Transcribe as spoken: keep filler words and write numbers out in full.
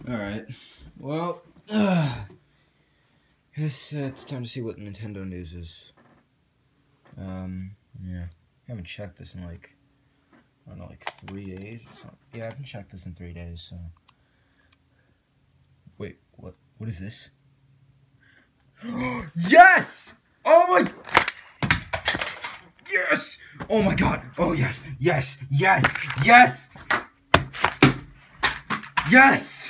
Alright. Well, uh, guess uh, it's time to see what Nintendo news is. Um, yeah. I haven't checked this in like, I don't know, like three days or something. Yeah, I haven't checked this in three days, so. Wait, what? What is this? Yes! Oh my... Yes! Oh my god! Oh yes! Yes! Yes! Yes! Yes!